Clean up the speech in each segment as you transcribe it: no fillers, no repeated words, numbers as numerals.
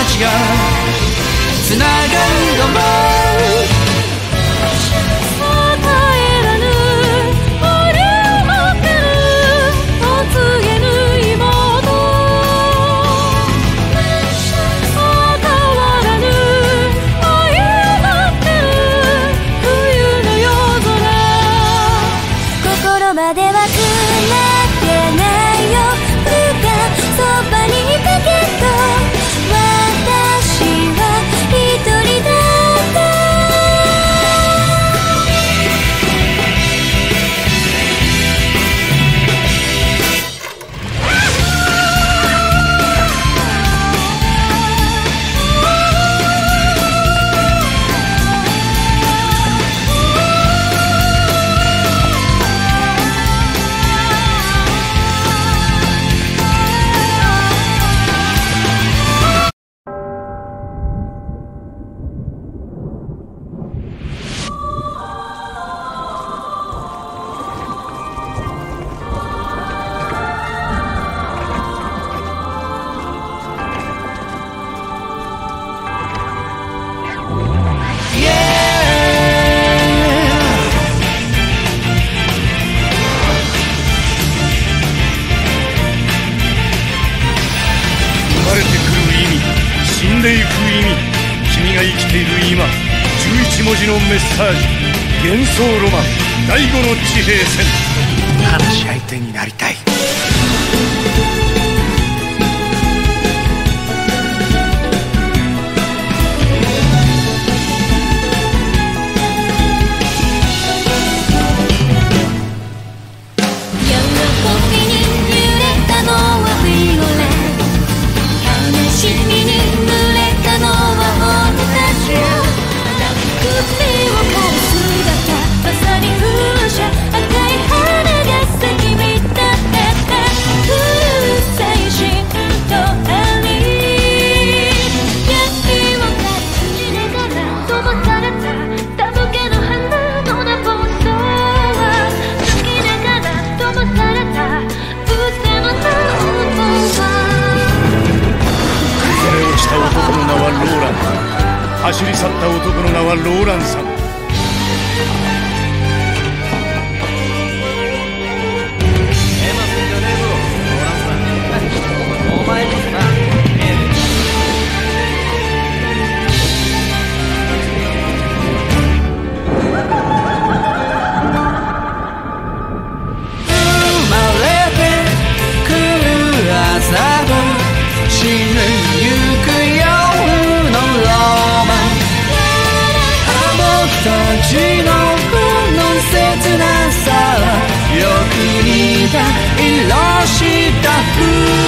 ちがつながるのも11文字のメッセージ、幻想ロマン第5の地平線。話し相手になりたい。走り去った男の名はローランさん。お前ですか。生まれてくる朝も死ぬゆくよたちのこの切なさよく似た色した風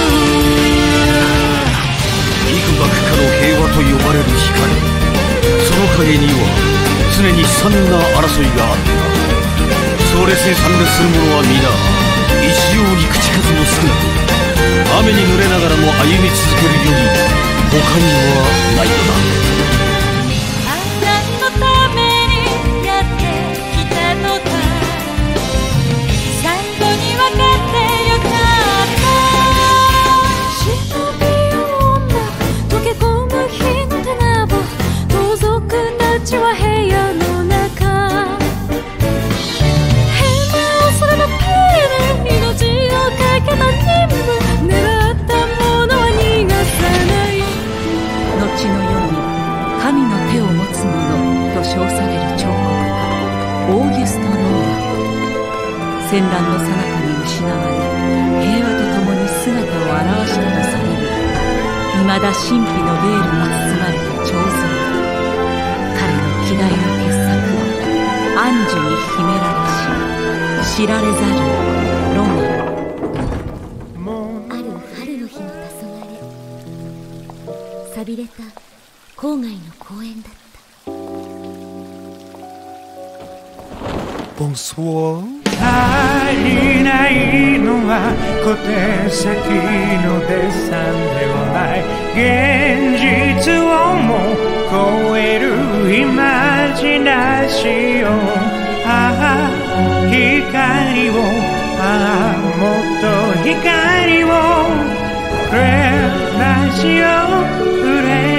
幾学科の平和と呼ばれる光、その陰には常に悲惨な争いがあった。それせ参列する者は皆一様に口数も少なく、雨に濡れながらも歩み続けるより他にはないのだ。 戦乱の最中に失われ平和とともに姿を現したとされる未だ神秘のベールに包まれた彫像。彼の希代の傑作は暗樹に秘められし知られざるロマン。 ある春の日の黄昏、寂れた郊外の公園だった。 ボンソワー。 足りないのは小手先のデッサンではない、現実をも超えるイマジナシオン。ああ光を、ああもっと光をくれラジオくれ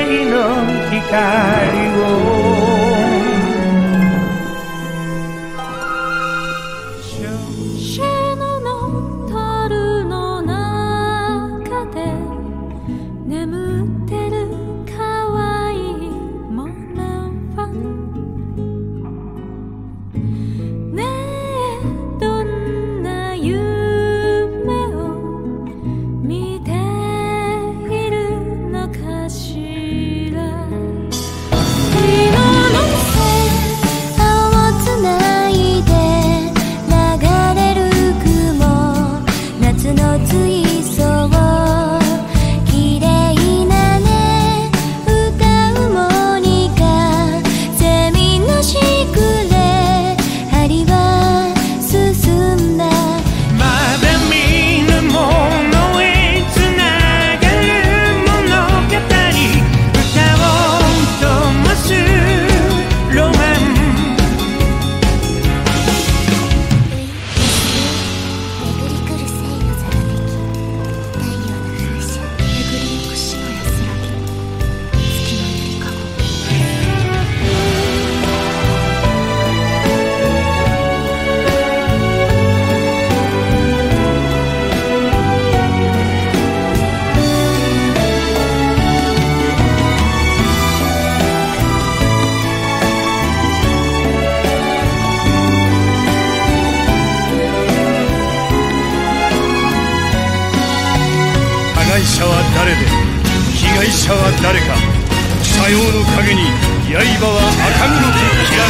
害者は誰で被害者は誰か、さようの影に刃は赤黒くきら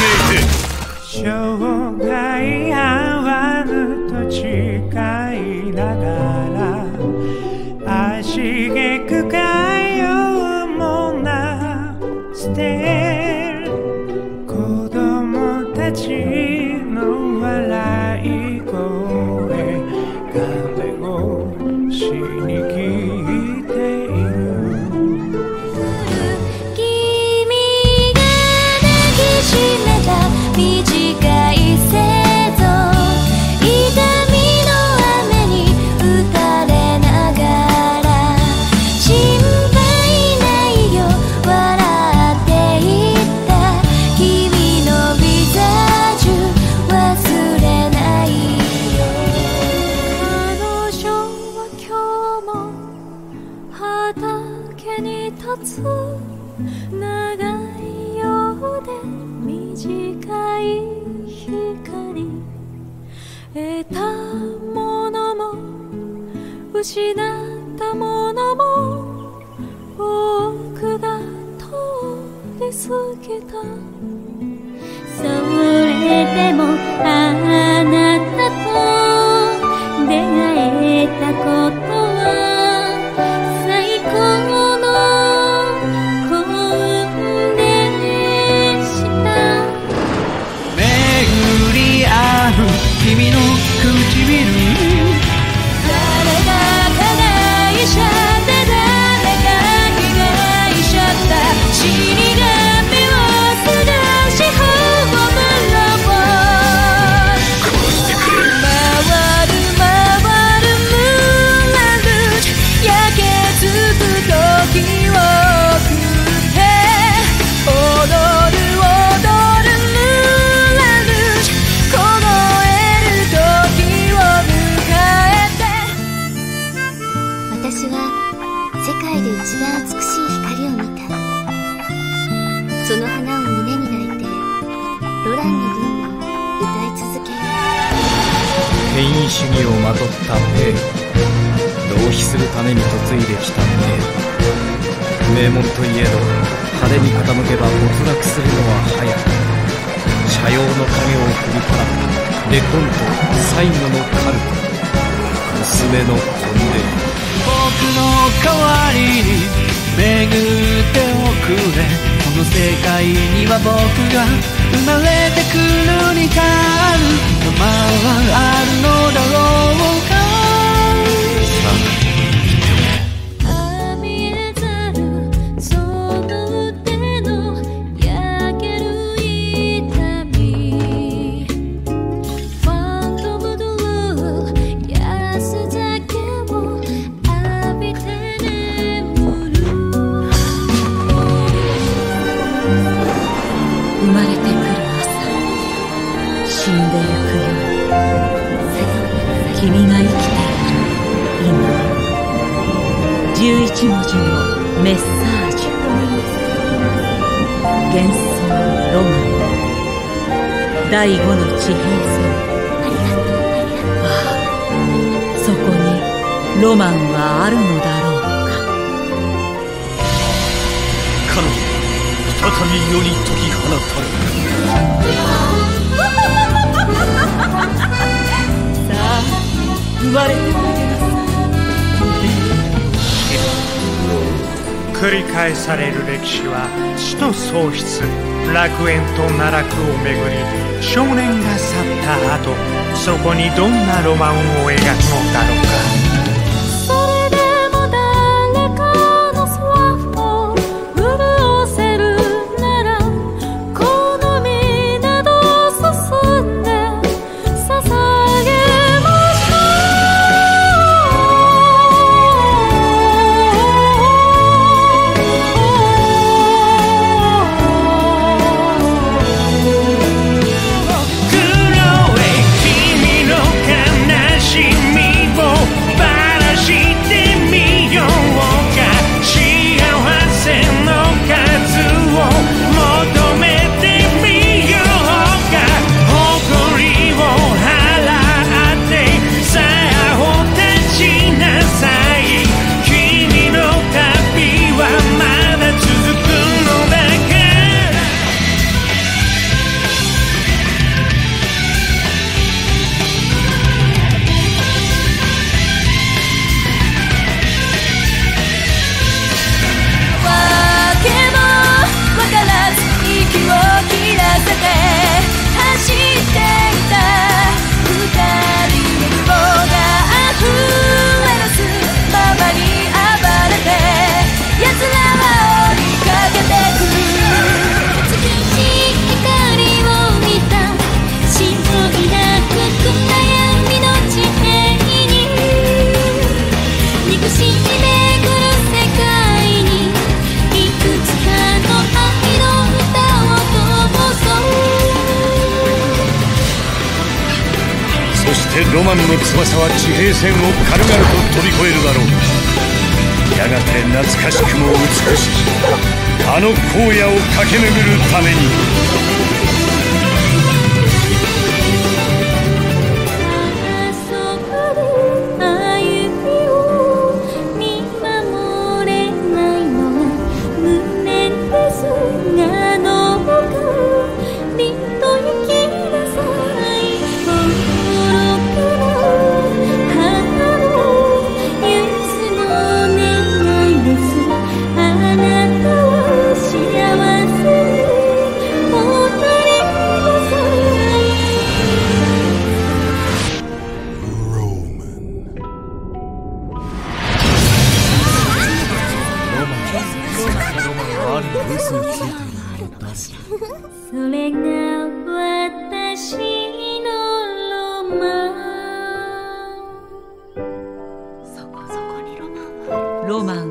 めいて、 生涯合わぬと誓いながら足げくかようもな捨てる子供たちの笑い声、壁をしに来ている。 君が抱きしめた短い生存、痛みの雨に打たれながら、心配ないよ笑っていった君のビザージュ忘れないよ。彼女は今日も畑に立つ、長いようで短い光、得たものも失ったものも僕が通り過ぎた。それでもあなたと出会えたことは最高の幸運でした。 巡り合う君の唇、 誰が加害者で誰が被害者だ、死神をすがしホームラボ、回る回るムーランルージュ、焼けつく時を食って踊る踊るムーランルージュ、凍える時を迎えて。私は世界で一番美しい光を見た。その花を胸に抱いてロランの分を歌い続ける。 権威主義をまとった兵、浪費するために嫁いできた名門といえど派手に傾けば没落するのは早く、斜陽の影を振り払うレコント最後のカルト、娘の婚礼。 僕の代わりに巡っておくれ、この世界には僕が生まれてくるに変わる名前はあるのだろうか。 あみえざるその手の焼ける痛み、ファントムドゥル安酒を浴びて眠る。 11文字のメッサージュ。幻想ロマン第5の地平線。ああ、そこにロマンはあるのだろうか。 彼女再び世に解き放たれさあ、生まれておいでなさい。 繰り返される歴史は死と喪失、楽園と奈落をめぐり、少年が去った後、そこにどんなロマンを描くのだろうか。 それでも誰かの空を潤せるなら、この港進んで捧げましょロマンの翼は地平線を軽々と飛び越えるだろう。やがて懐かしくも美しきあの荒野を駆け巡るために。 それが私のロマン。 そこにロマンは。ロマン